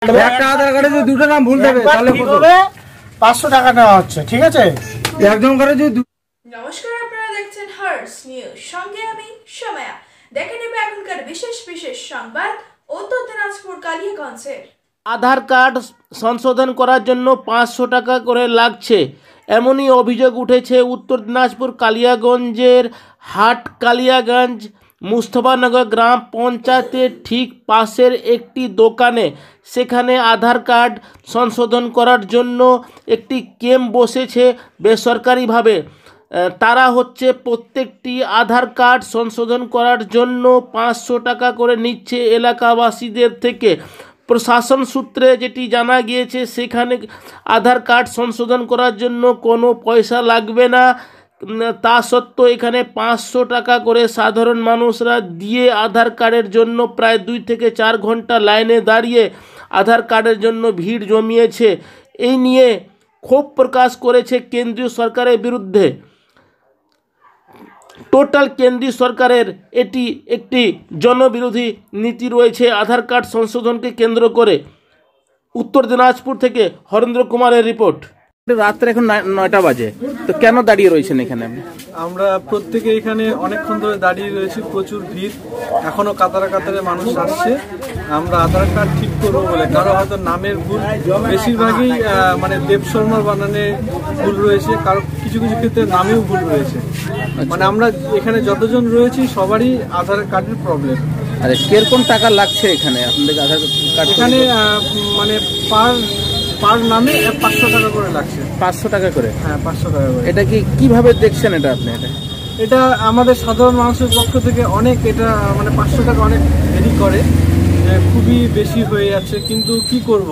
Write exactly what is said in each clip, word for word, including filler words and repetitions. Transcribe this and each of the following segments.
একটা আধার কার্ডে যদি দুটো নাম ভুল দেবে তাহলে পাঁচশো টাকা নেওয়া হচ্ছে, ঠিক আছে? একজন করে যদি। নমস্কার, আপনারা দেখছেন হার্স নিউজ, সঙ্গে আমি সময়া। দেখে নেবে এখনকার বিশেষ বিশেষ সংবাদ উত্তর দিনাজপুর কালিয়াগঞ্জের। আধার কার্ড সংশোধন করার জন্য পাঁচশো টাকা করে লাগছে, এমনই অভিযোগ উঠেছে উত্তর দিনাজপুর কালিয়াগঞ্জের হাট কালিয়াগঞ্জ মুস্তফানগর গ্রাম পঞ্চায়েতের ঠিক পাশের একটি দোকানে। সেখানে আধার কার্ড সংশোধন করার জন্য একটি ক্যাম্প বসেছে বেসরকারিভাবে। তারা হচ্ছে প্রত্যেকটি আধার কার্ড সংশোধন করার জন্য পাঁচশো টাকা করে নিচ্ছে এলাকাবাসীদের থেকে। প্রশাসন সূত্রে যেটি জানা গিয়েছে, সেখানে আধার কার্ড সংশোধন করার জন্য কোনো পয়সা লাগবে না। তা সত্ত্বেও এখানে পাঁচশো টাকা করে সাধারণ মানুষরা দিয়ে আধার কার্ডের জন্য প্রায় দুই থেকে চার ঘন্টা লাইনে দাঁড়িয়ে আধার কার্ডের জন্য ভিড় জমিয়েছে। এই নিয়ে ক্ষোভ প্রকাশ করেছে কেন্দ্রীয় সরকারের বিরুদ্ধে। টোটাল কেন্দ্রীয় সরকারের এটি একটি জনবিরোধী নীতি রয়েছে আধার কার্ড সংশোধনকে কেন্দ্র করে। উত্তর দিনাজপুর থেকে হরেন্দ্র কুমারের রিপোর্ট। রাত্রে এখন নয়টা বাজে, তো কেন দাঁড়িয়ে রয়েছেন এখানে? আমরা প্রত্যেকে এখানে অনেকক্ষণ ধরে দাঁড়িয়ে রয়েছি, প্রচুর ভিড়, এখনো কাতারে কাতারে মানুষ আসছে। আমরা আধার কার্ড ঠিক করবো বলে, কারো হয়তো নামের ভুল, বেশিরভাগই মানে দেব শর্মার বানানে ভুল রয়েছে, কারো কিছু কিছু ক্ষেত্রে নামেও ভুল রয়েছে। মানে আমরা এখানে যতজন রয়েছি সবারই আধার কার্ডের প্রবলেম। আরে কিরকম টাকা লাগছে এখানে আপনাদের আধার কার্ড? এখানে মানে পার পার নামে পাঁচশো টাকা করে লাগছে। পাঁচশো টাকা করে? হ্যাঁ, পাঁচশো টাকা করে। এটা কি কিভাবে দেখছেন এটা আপনি? এটা এটা আমাদের সাধারণ মানুষের পক্ষ থেকে অনেক, এটা মানে পাঁচশো টাকা অনেক দেরি করে, খুবই বেশি হয়ে যাচ্ছে। কিন্তু কি করব,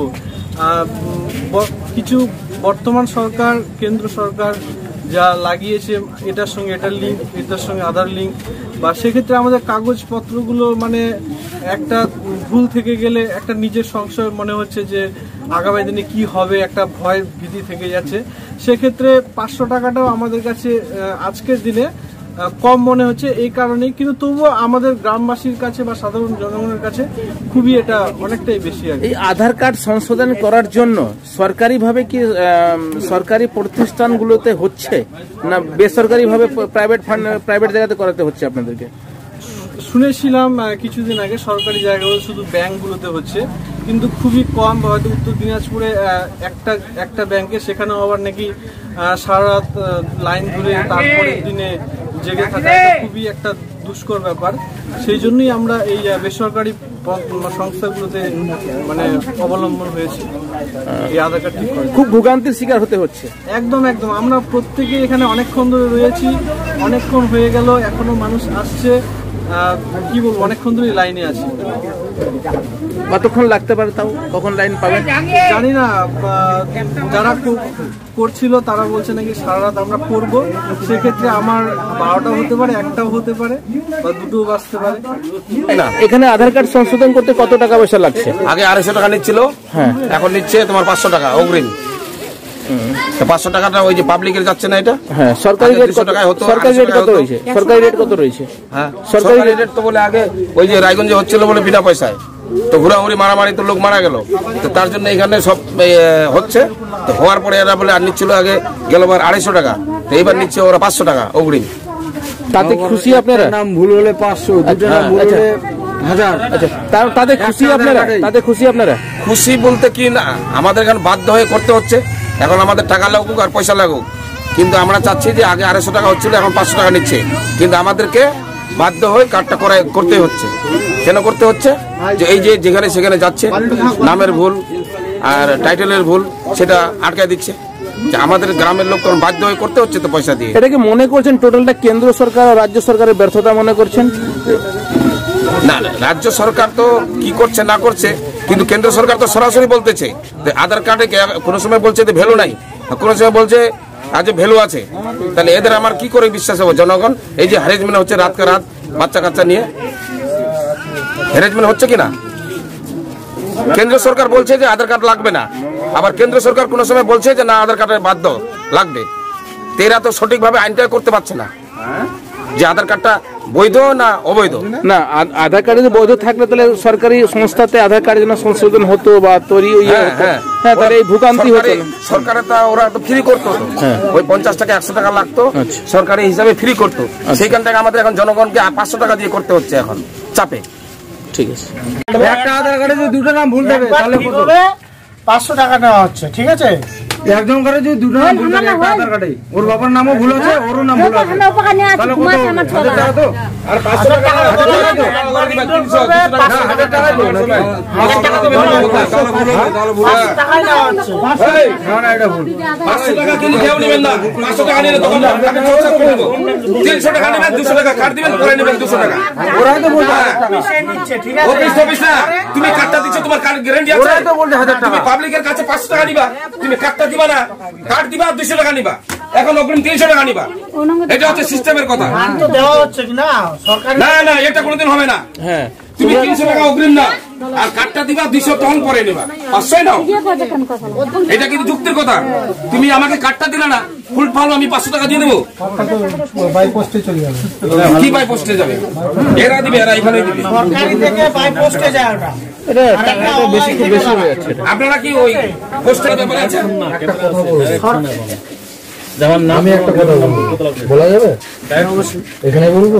কিছু বর্তমান সরকার, কেন্দ্র সরকার যা লাগিয়েছে, এটার সঙ্গে এটার লিঙ্ক, এটার সঙ্গে আধার লিঙ্ক, বা সেক্ষেত্রে আমাদের কাগজপত্রগুলো মানে একটা ভুল থেকে গেলে একটা নিজের সংশয় মনে হচ্ছে যে আগামী দিনে কি হবে, একটা ভয় ভীতি থেকে যাচ্ছে। সেক্ষেত্রে পাঁচশো টাকাটাও আমাদের কাছে আজকের দিনে কম মনে হচ্ছে এই কারণেই, কিন্তু তবুও আমাদের গ্রামবাসীর কাছে বা সাধারণ জনগণের কাছে খুবই এটা অনেকটাই বেশি। এই আধার কার্ড সংশোধন করার জন্য সরকারিভাবে কি সরকারি প্রতিষ্ঠানগুলোতে হচ্ছে না বেসরকারিভাবে প্রাইভেট ফান্ড প্রাইভেট জায়গাতে করাতে হচ্ছে আপনাদেরকে? শুনেছিলাম কিছুদিন আগে সরকারি জায়গাগুলো শুধু ব্যাংকগুলোতে হচ্ছে, কিন্তু খুবই কম। হয়তো উত্তর দিনাজপুরে একটা একটা ব্যাংকে, সেখানেও আবার নাকি সারা রাত লাইন ধরে তারপরের দিনে জেগে থাকা খুবই একটা দুষ্কর ব্যাপার। সেই জন্যই আমরা এই বেসরকারি সংস্থাগুলোতে মানে অবলম্বন হয়েছে এই আধার কার্ড ঠিক করে। খুব ভোগান্তির শিকার হতে হচ্ছে। একদম একদম আমরা প্রত্যেকে এখানে অনেকক্ষণ ধরে রয়েছি, অনেকক্ষণ হয়ে গেল, এখনো মানুষ আসছে। কি বলবো, অনেকক্ষণ ধরে লাইনে আছি। কতক্ষণ লাগতে পারে তাও? কখন লাইন পাবেন জানি না। যারা করছিল তারা বলছে নাকি সারা রাত আমরা করবো। সেক্ষেত্রে আমার বারোটাও হতে পারে, একটাও হতে পারে, বা দুটোও বাজতে পারে। না, এখানে আধার কার্ড সংশোধন করতে কত টাকা পয়সা লাগছে? আগে আড়াইশো টাকা নিচ্ছিল, হ্যাঁ, এখন নিচ্ছে তোমার পাঁচশো টাকা অগ্রিম। পাঁচশো টাকাটা ওই যে পাবলিকের যাচ্ছে না, এটা হ্যাঁ সরকারি রেট কত? সরকারি রেট কত রয়েছে? সরকারি রেট কত রয়েছে? হ্যাঁ, সরকারি রেট তো বলে আগে ওই যে রায়গঞ্জে হচ্ছিল বলে বিনা পয়সায়, তো ঘোরাঘুরি মারামারি তো লোক মারা গেল, তো তার জন্য এখানে সব হচ্ছে। তো হওয়ার পরে এরা বলে আর নিচ্ছিল আগে গেলবার আড়াইশো টাকা, তো এইবার নিচ্ছে ওরা পাঁচশো টাকা অগ্রিম। তাতে খুশি আপনারা? নাম ভুল হলে পাঁচশো, দুটো নাম ভুল হলে হাজার। আচ্ছা, তাতে খুশি আপনারা? তাতে খুশি আপনারা? খুশি বলতে কি না, আমাদের এখানে বাধ্য হয়ে করতে হচ্ছে। এখন আমাদের টাকা লাগুক আর পয়সা লাগুক, কিন্তু আমরা চাচ্ছি যে আগে আড়াইশো টাকা হচ্ছিল, এখন পাঁচশো টাকা নিচ্ছে, কিন্তু আমাদেরকে বাধ্য হয়ে কার্ডটা করাই করতে হচ্ছে। কেন করতে হচ্ছে? যে এই যে যেখানে সেখানে যাচ্ছে, নামের ভুল আর টাইটেলের ভুল, সেটা আটকায় দিচ্ছে। আমাদের গ্রামের লোক তখন বাধ্য হয়ে করতে হচ্ছে তো পয়সা দিয়ে। এটাকে মনে করছেন টোটালটা কেন্দ্র সরকার আর রাজ্য সরকারের ব্যর্থতা মনে করছেন? না না, রাজ্য সরকার তো কি করছে না করছে, কিন্তু কেন্দ্র সরকার তো সরাসরি বলতেছে আধার কার্ডে কোনো সময় বলছে যে ভ্যালু নাই, কোনো সময় বলছে আজ ভ্যালু আছে। তাহলে এদের আমার কি করে বিশ্বাস হবে জনগণ? এই যে হ্যারেজমেন্ট হচ্ছে রাতকে রাত বাচ্চা কাচ্চা নিয়ে, হ্যারেজমেন্ট হচ্ছে কিনা? কেন্দ্র সরকার বলছে যে আধার কার্ড লাগবে না, আবার কেন্দ্র সরকার কোনো সময় বলছে যে না আধার কার্ডের বাধ্য লাগবে। এরা তো সঠিকভাবে আইনটা করতে পারছে না। যে আধার কার্ডটা বৈধ না অবৈধ। না আ- আধার কার্ডে বৈধ থাকলে তাহলে সরকারি সংস্থাতে আধার কার্ড যেন সংশোধন হতো বা তৈরি ইয়ে হ্যাঁ, হতো। হ্যাঁ। হ্যাঁ তাহলে এই ভোগান্তি হতো সরকারি- না। সরকারে তা ওরা তো ফ্রি করতো তো। ওই পঞ্চাশ টাকা একশো টাকা লাগতো, আচ্ছা। সরকারি হিসাবে ফ্রি করতো। সেইখান থেকে আমাদের এখন জনগণকে পাঁচশো টাকা দিয়ে করতে হচ্ছে এখন চাপে। ঠিক আছে। একটা আধার কার্ডে যদি দুটো নাম ভুল দেবে একবার তাহলে ঠিক কত? হবে, পাঁচশো টাকা নেওয়া হচ্ছে, ঠিক আছে? একজন করে যদি দুটো নাম ভুল দেবে একটা আধার কার্ডে, ওর বাবার নামও ভুল আছে, ওরও নাম ভুল আছে, তাহলে কত হবে? হাজার টাকা তো? আর পাঁচশো টাকা টাকা হাজার টাকা তো? একবার না, তিনশো করবে, পাঁচশো হাজার টাকা তো নাকি? হাজার টাকা তো বেশি হবে। পাঁচশো টাকাই নেওয়া হচ্ছে। না, না, এটা ভুল। পাঁচশো টাকা কিন্তু কেউ নেবেন না। পাঁচশো টাকা নিলে তখন আপনাকে চর্চা করে দেবো। তিনশো টাকা নেবেন, দুশো টাকা কার্ড দিবেন, পরে নেবেন দুশো টাকা। ওরাই তো বলছে হ্যাঁ। হাজার টাকা। সে নিচ্ছে, ঠিক আছে? অফিস অফিস না, তুমি কার্ডটা দিচ্ছ, তোমার কার্ড গ্যারান্টি আছে। ওরাই তো বলছে হাজার তুমি টাকা। পাবলিকের কাছে পাঁচশো টাকা নিবা, তুমি কার্ডটা দিবা না, কার্ড দিবা দুইশো টাকা নিবা, এখন অগ্রিম তিনশো টাকা নিবা। এটা হচ্ছে সিস্টেমের কথা। আর তো দেওয়া হচ্ছে কি না সরকারি? না না, এটা কোনোদিন হবে না। হ্যাঁ তুমি তিনশো টাকা অগ্রিম নাও আর কার্ডটা দিবা দুইশো তখন পরে নেবা, পাঁচশোই নাও। এটা কিন্তু যুক্তির কথা। তুমি আমাকে কার্ডটা দিলে না, ফুল ফাল আমি পাঁচশো টাকা দিয়ে দেবো। বাই পোস্টে চলে যাবে। কি বাই পোস্টে যাবে? এরা দিবে, এরা এখানে দিবে। সরকারি থেকে বাই পোস্টে যায় ওটা। এটা টাকাটা বেশি খুব বেশি হয়ে যাচ্ছে এটা। আপনারা কি ওই পোস্টের ব্যাপারে আছেন? আমি একটা কথা বলবো, বলা যাবে? এখানে বলবো?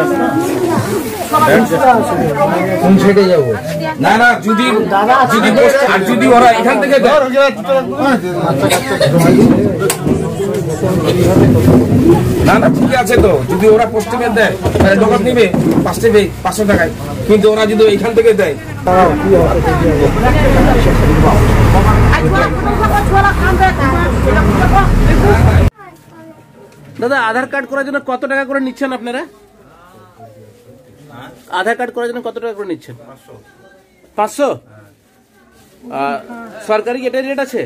কোন সাইডে যাবো? না না, যদি যদি পোস্ট আর যদি ওরা এখান থেকে দেয়, না না ঠিক আছে তো, যদি ওরা পোস্টে দেয় তাহলে ডকাত নিবে পাঁচশো পাঁচশো টাকায়, কিন্তু ওরা যদি এখান থেকে দেয় দাদা আধার কার্ড করার জন্য কত টাকা করে নিচ্ছেন আপনারা? আধার কার্ড করার জন্য কত টাকা করে নিচ্ছেন? পাঁচশো? আর সরকারি এটার রেট আছে?